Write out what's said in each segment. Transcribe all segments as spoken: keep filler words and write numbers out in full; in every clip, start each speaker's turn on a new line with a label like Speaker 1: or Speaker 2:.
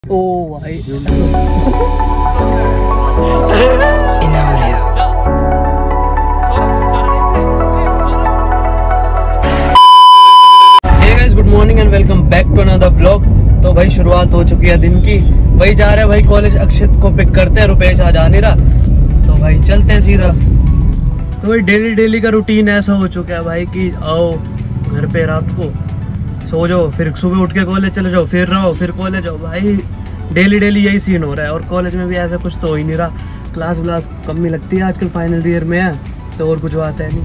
Speaker 1: ओ भाई good morning and welcome back to another blog. तो भाई शुरुआत हो चुकी है दिन की। भाई जा रहे हैं भाई कॉलेज, अक्षित को पिक करते हैं, रुपेश आज आ नहीं रहा तो भाई चलते हैं सीधा। तो भाई डेली डेली का रूटीन ऐसा हो चुका है भाई कि आओ घर पे, रात को सो जाओ, फिर सुबह उठ के कॉलेज चले जाओ, फिर रहो, फिर कॉलेज जाओ। भाई डेली डेली यही सीन हो रहा है। और कॉलेज में भी ऐसा कुछ तो हो ही नहीं रहा। क्लास व्लास कम में लगती है आजकल, फाइनल ईयर में है तो और कुछ बात है नहीं।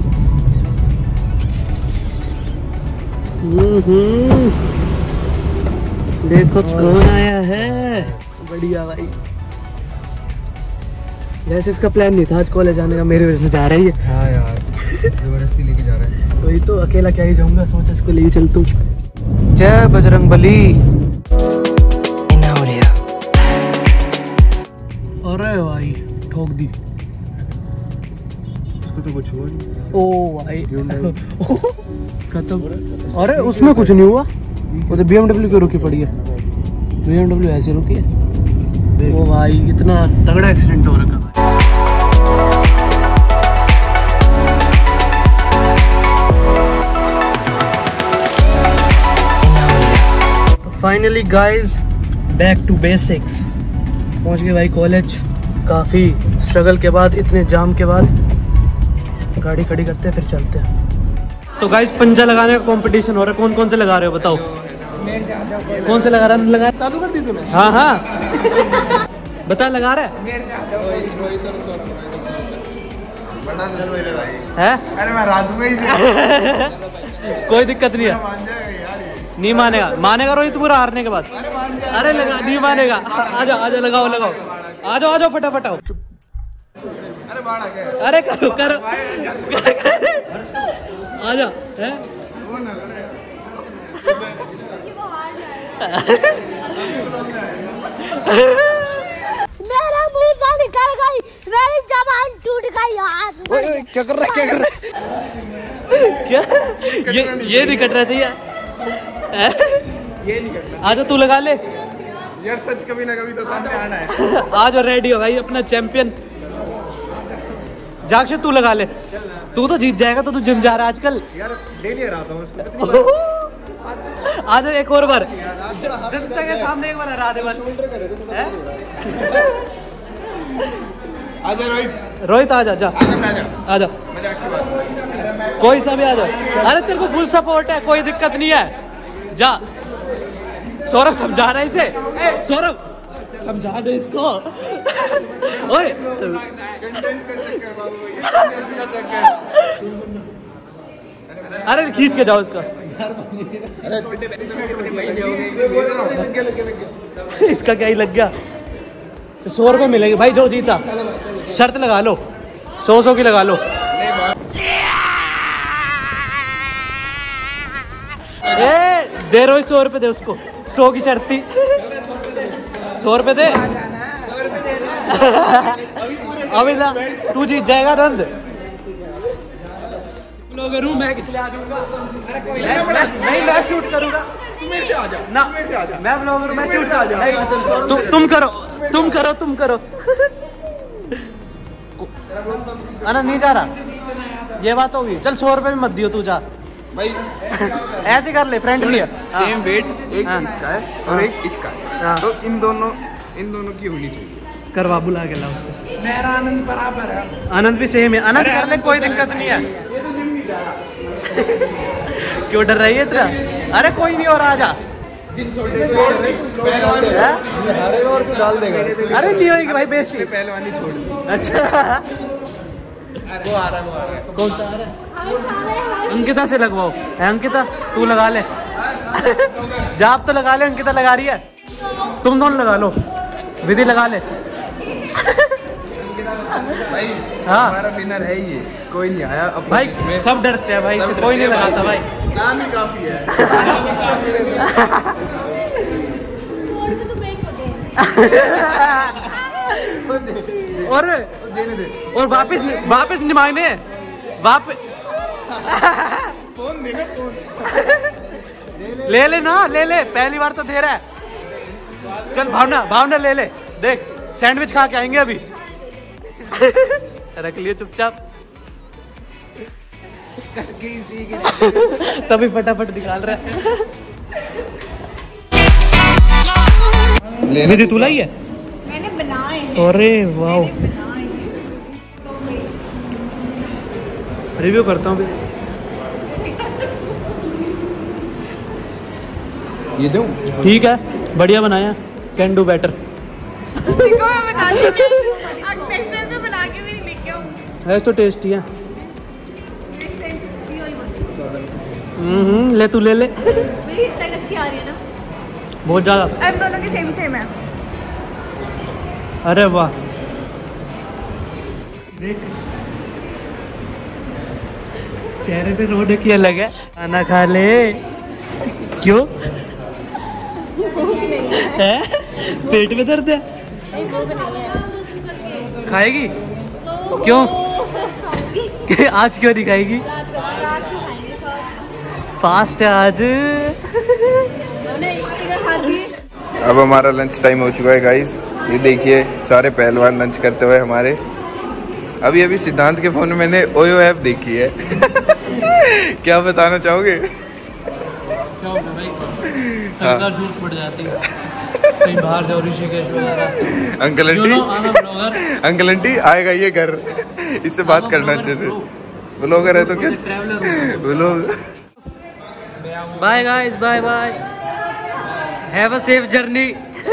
Speaker 1: देखो कौन आया है, बढ़िया भाई। वैसे इसका प्लान नहीं था आज कॉलेज जाने का, मेरी वजह से जा रही है। हाँ यार जबरदस्ती लेके जा रहा है। वही तो, अकेला क्या ही जाऊंगा, सोचा इसको ले चल तू। जय बजरंग बली। अरे भाई ठोक दी उसको तो कुछ हुआ नहीं। ओ भाई खत्म। अरे उसमें कुछ नहीं हुआ, वो तो बी एम डब्ल्यू क्यों रुकी पड़ी है? बी एम डब्ल्यू ऐसे रुकी है। ओ भाई इतना तगड़ा एक्सीडेंट हो रखा। Finally guys back to basics, पहुंच गए भाई कॉलेज। काफ़ी स्ट्रगल के बाद, इतने जाम के बाद गाड़ी खड़ी करते हैं फिर चलते हैं। तो गाइज पंजा लगाने का कंपटीशन हो रहा है। कौन कौन से लगा रहे हो बताओ? कौन से लगा रहा है? लगा चालू कर दी तूने? हाँ हाँ बता, लगा रहा है? है? अरे मैं रात में ही कोई दिक्कत नहीं है, नहीं मानेगा। मानेगा रोहित पूरा हारने के बाद? अरे लगा, नहीं मानेगा। आजा आजा, लगाओ लगाओ, आ जाओ आ जाओ, फटाफट आओ। अरे अरे करो करो आजा। है
Speaker 2: मेरा मुंह से निकल गई, मेरी जबान टूट गई यार।
Speaker 1: क्या कर रहा है, क्या कर रहा है? क्या ये ये नहीं कट रहा चाहिए, ये नहीं कट रहा। आजा तू लगा ले
Speaker 3: यार, सच कभी ना कभी तो सामने आना है।
Speaker 1: आज रेडी हो भाई, अपना चैंपियन। जाक्षित तू लगा ले, तू तो जीत जाएगा, तो तू जिम जा रहा है आजकल।
Speaker 3: यार डेली हराता हूँ उसको।
Speaker 1: आज एक और बार जनता के सामने एक बार हरा दे बस।
Speaker 3: आजा रोहित,
Speaker 1: रोहित आजा, जा आजा, कोई सा भी आ जाओ। अरे तेरे को फुल सपोर्ट है, कोई दिक्कत नहीं है, जा। सौरभ समझा रहा है इसे, सौरभ समझा दे इसको। ओए अरे खींच के जाओ इसका। इसका क्या ही लग गया। तो सौ रुपए मिलेंगे भाई जो जीता। शर्त लगा लो, सौ सौ की लगा लो। ए दे रोहित, सौ रुपए दे उसको, सौ की शर्त थी। सौ रुपए दे अभी ना, तू जीत जाएगा नंद। ब्लॉगर हूँ मैं, किस लिए आ जाऊंगा? नहीं मैं शूट करूंगा, ना मैं ब्लॉगर हूँ, मैं शूट आ जाऊंगा। तुम करो तुम करो तुम करो अना नहीं जा रहा, ये बात होगी। चल सौ रुपए में मत दियो, तू जा
Speaker 3: भाई।
Speaker 1: ऐसे कर ले, फ्रेंडली है।
Speaker 3: सेम वेट, एक इसका है और एक इसका है, तो इन दोनों इन दोनों की होनी चाहिए। करवा, बुला के लाओ।
Speaker 4: मेरा आनंद बराबर है,
Speaker 1: आनंद भी सेम है। आनंद कर ले, कोई दिक्कत नहीं है। क्यों डर रही है इतना? अरे कोई नहीं, और आजा।
Speaker 3: और तू डाल देगा।
Speaker 1: अरे नहीं होगी भाई बेइज्जती,
Speaker 3: पहलवानी छोड़ दी।
Speaker 1: अच्छा
Speaker 3: वो आ रहा है, वो आ रहा है।
Speaker 1: कौन सा आ रहा है? अंकिता से लगवाओ। है अंकिता, तू लगा ले। जा आप तो लगा ले, अंकिता लगा रही है। तुम दोनों लगा लो, विधि लगा ले।
Speaker 3: भाई
Speaker 1: हाँ
Speaker 3: हमारा विनर है ये, कोई नहीं आया अब
Speaker 1: भाई। सब डरते हैं भाई, कोई नहीं लगाता भाई।
Speaker 3: नाम ही काफी है।
Speaker 1: और
Speaker 3: देने दे,
Speaker 1: और वापस वापस नहीं मांगने, वापस
Speaker 3: फोन देना, फोन
Speaker 1: ले ले ना, ले ले, पहली बार तो दे रहा है। चल भावना, भावना ले ले, देख सैंडविच खा के आएंगे अभी। रख लिए चुपचाप। तभी फटाफट निकाल रहा है। मेरी तू लाई है?
Speaker 5: मैंने बनाए।
Speaker 1: अरे वाह, रिव्यू करता हूँ अभी।
Speaker 3: ये दूं?
Speaker 1: ठीक है, बढ़िया बनाया, कैन डू बेटर।
Speaker 5: देखो मैं बता रही हूँ, आज नेक्स्ट टाइम तो बना के भी नहीं लेके आऊँ।
Speaker 1: है तो टेस्टी है।
Speaker 5: नेक्स्ट टाइम तो ये वाली बनती
Speaker 1: हम्म, ले तू ले ले।
Speaker 5: है। मेरी स्टाइल अच्छी आ रही है ना?
Speaker 1: बहुत ज्यादा।
Speaker 5: अब दोनों की सेम सेम है।
Speaker 1: अरे वाह, देख चेहरे पे रोड की अलग है। खाना खा ले। क्यों है? पेट में दर्द है? खाएगी? क्यों? आज क्यों नहीं खाएगी? फास्ट है आज।
Speaker 3: अब हमारा लंच टाइम हो चुका है गाइस। ये देखिए सारे पहलवान लंच करते हुए हमारे। अभी अभी सिद्धांत के फोन में मैंने ओयो ऐप देखी है। क्या बताना चाहोगे?
Speaker 1: क्या होगा भाई? हाँ। झूठ पड़ जाती है। कहीं बाहर जाओ, ऋषिकेश वगैरह।
Speaker 3: अंकल आंटी, अंकल आंटी आएगा ये घर, इससे बात करना अच्छे से। ब्लॉगर है तो क्या? Blogger.
Speaker 1: Bye guys, bye bye, have a safe journey.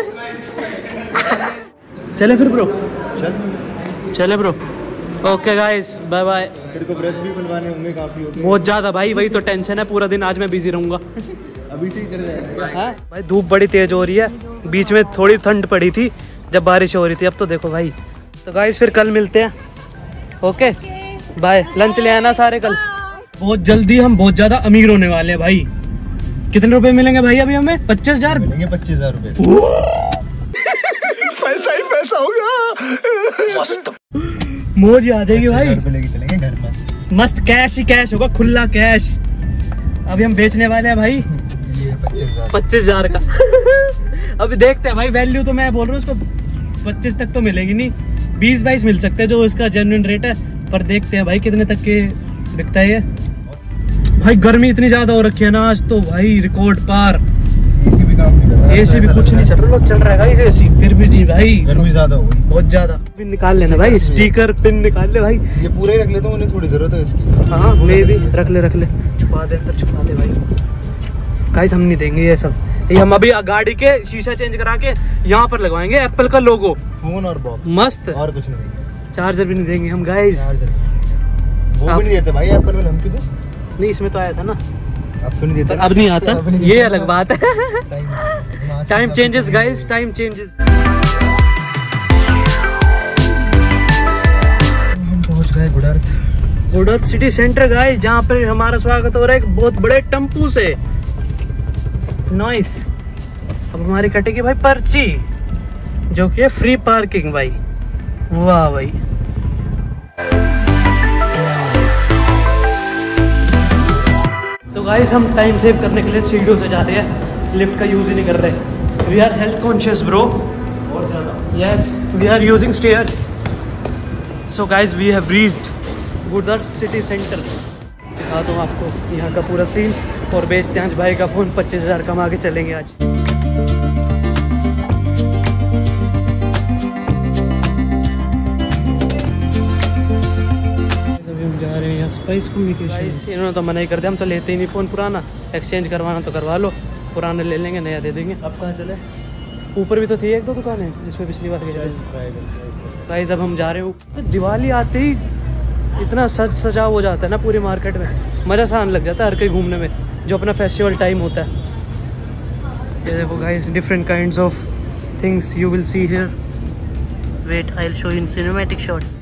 Speaker 1: चले फिर ब्रो, चल चले bro. Okay guys, bye bye.
Speaker 6: तेरे को व्रत भी बनवाने होंगे काफी होते हैं।
Speaker 1: बहुत ज्यादा भाई, वही तो टेंशन है, पूरा दिन आज मैं बिजी रहूंगा।
Speaker 6: अभी से ही चले जाएंगे।
Speaker 1: हाँ भाई, धूप बड़ी तेज हो रही है, बीच में थोड़ी ठंड पड़ी थी जब बारिश हो रही थी, अब तो देखो भाई। तो गाइस फिर कल मिलते हैं। Okay bye. लंच ले आना सारे कल। बहुत जल्दी हम बहुत ज्यादा अमीर होने वाले हैं भाई। कितने रुपए मिलेंगे भाई अभी हमें? पच्चीस हजार
Speaker 6: मिलेंगे। पच्चीस हजार रुपए
Speaker 3: पैसा ही पैसा होगा।
Speaker 1: मस्त मौज आ जाएगी भाई।
Speaker 6: लेके चलेंगे घर मस्त
Speaker 1: मस्त कैश ही कैश होगा, खुला कैश। अभी हम बेचने वाले हैं भाई पच्चीस हजार का। अभी देखते हैं भाई, वैल्यू तो मैं बोल रहा हूँ उसको पच्चीस तक तो मिलेगी नहीं, बीस बाईस मिल सकते हैं जो इसका जेन्युइन रेट है। पर देखते हैं भाई कितने तक के बिकता है ये। भाई गर्मी इतनी ज्यादा हो रखी है ना आज तो भाई, रिकॉर्ड पार।
Speaker 6: एसी भी काम नहीं कर रहा।
Speaker 1: एसी भी कुछ नहीं चल रहा, चल रहा है एसी, फिर भी नहीं भाई,
Speaker 6: गर्मी ज्यादा हो गई
Speaker 1: बहुत ज्यादा। पिन निकाल लेना भाई, स्टिकर पिन निकाल ले भाई।
Speaker 6: ये पूरा ही रख लेता हूँ, उन्हें थोड़ी जरूरत है इसकी।
Speaker 1: हाँ मैं भी रख ले रख ले, छुपा दे अंदर, छुपा दे भाई। गाइस हम नहीं देंगे ये सब, ये हम अभी गाड़ी के शीशा चेंज करा के यहाँ पर लगवाएंगे एप्पल का लोगो।
Speaker 6: फोन और बॉक्स
Speaker 1: मस्त,
Speaker 6: और कुछ नहीं देंगे।
Speaker 1: चार्जर भी नहीं देंगे हम गाइस।
Speaker 6: वो भी नहीं देते भाई एप्पल वाले, हम क्यों दें?
Speaker 1: नहीं इसमें तो आया था ना,
Speaker 6: अब तो नहीं देते।
Speaker 1: अब नहीं आता,
Speaker 6: अब नहीं
Speaker 1: ये
Speaker 6: देते।
Speaker 1: अलग बात है। Time changes guys, time changes.
Speaker 6: हम पहुंच गए good earth.
Speaker 1: Good earth city centre guys, जहाँ पर हमारा स्वागत हो रहा है एक बहुत बड़े टेम्पू से। नाइस। अब हमारी कटेगी भाई पर्ची, जो कि फ्री पार्किंग भाई। वाह भाई। तो गाइस हम टाइम सेव करने के लिए सीढ़ियों से जा रहे हैं, लिफ्ट का यूज ही नहीं कर रहे। We are health conscious bro,
Speaker 6: बहुत ज्यादा।
Speaker 1: Yes we are using stairs. So guys we have reached good earth city centre. दिखाता हूँ आपको यहाँ का पूरा सीन, और बेचते हैं आज भाई का फ़ोन, पच्चीस हज़ार कमा के चलेंगे आज। अभी हम जा रहे हैं यहाँ स्पाइस कम्युनिकेशन। इन्होंने तो मना ही कर दिया, हम तो लेते ही नहीं फ़ोन पुराना, एक्सचेंज करवाना तो करवा लो, पुराना ले लेंगे नया दे देंगे। अब कहाँ चले? ऊपर भी तो थी एक दो दुकानें जिसमें पिछली बार गए। गाइस अब हम जा रहे हैं। दिवाली आते ही इतना सज सजाव हो जाता है ना पूरी मार्केट में, मज़ा सा आने लग जाता है हर कहीं घूमने में, जो अपना फेस्टिवल टाइम होता है। ये देखो guys, different kinds of things you will see here. Wait I will show you in cinematic shots.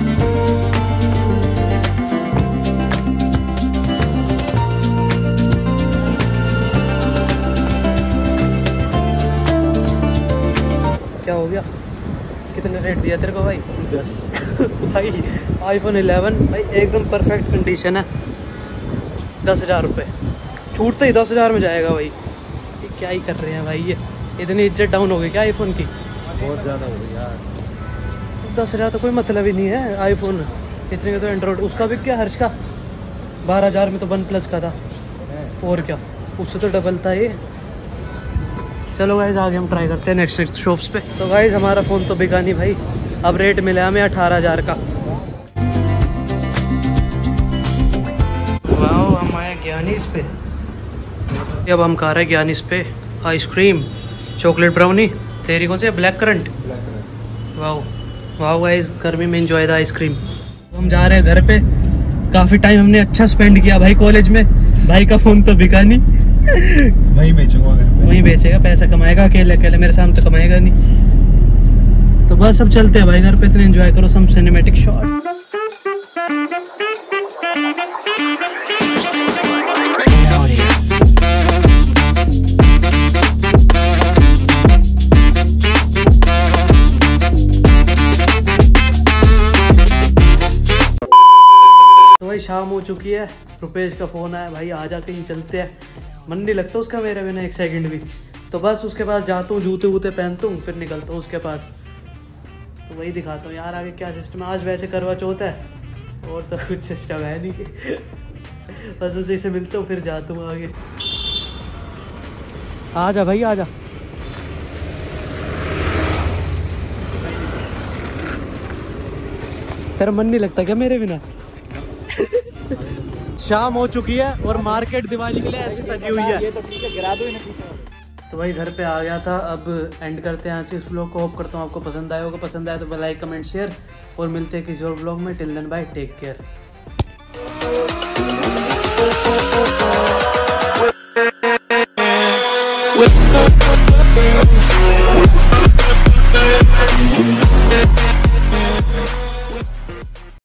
Speaker 1: क्या हो गया? कितने रेट दिया तेरे को भाई? दस। भाई आईफोन इलेवन भाई एकदम परफेक्ट कंडीशन है, दस हज़ार रुपये छूट तो ही दस हज़ार में जाएगा भाई। ये क्या ही कर रहे हैं भाई ये। इतनी इज्जत डाउन हो गई क्या आईफोन की?
Speaker 6: बहुत ज्यादा हो गई यार।
Speaker 1: दस हज़ार तो कोई मतलब ही नहीं है आईफोन, इतने का तो एंड्रॉइड। उसका भी क्या हर्ष का बारह हज़ार में तो वन प्लस का था, और क्या उससे तो डबल था ये। चलो गाइज आगे हम ट्राई करते हैं नेक्स्ट नेक्स्ट शॉप्स पे। तो गाइज हमारा फ़ोन तो बिका नहीं भाई, अब रेट मिला हमें अठारह हज़ार का। वाह हम आए ज्ञानीस पे। अब हम खा रहे हैं ज्ञानीस पे आइसक्रीम चॉकलेट ब्राउनी। तेरी कौन सी है? Blackcurrant. वाह वाह गाइस गर्मी में एंजॉय द आइसक्रीम। हम जा रहे हैं घर पे। काफ़ी टाइम हमने अच्छा स्पेंड किया भाई कॉलेज में। भाई का फ़ोन तो बिका नहीं,
Speaker 6: वही बेचूंगा घर पे।
Speaker 1: वही बेचेगा, पैसा कमाएगा। अकेले अकेले मेरे सामने तो कमाएगा नहीं। तो बस अब चलते हैं भाई घर पे। इतने एंजॉय करो सम सिनेमैटिक शॉट। शाम हो चुकी है, रुपेश का फ़ोन आया, भाई आजा कहीं चलते हैं। मन नहीं लगता उसका मेरे बिना एक सेकंड भी। तो बस उसके पास जाता हूँ, जूते वूते पहनता हूँ, फिर निकलता हूँ उसके पास। तो वही दिखाता हूँ यार आगे क्या सिस्टम है। आज वैसे करवा चौथ है और तो कुछ सिस्टम है नहीं। बस उसी से मिलता हूँ फिर जाता हूँ आगे। आजा भाई आजा। तेरा मन नहीं लगता क्या मेरे बिना? शाम हो चुकी है और मार्केट दिवाली के लिए ऐसी सजी हुई है। ये तो ठीक है, गिरा दो इन्हें पीछे। तो भाई घर पे आ गया था, अब एंड करते हैं यहाँ से इस व्लॉग को। होप करता हूँ आपको पसंद आया होगा। पसंद आया तो लाइक कमेंट शेयर, और मिलते हैं किसी और व्लॉग में। Till then bye, take care.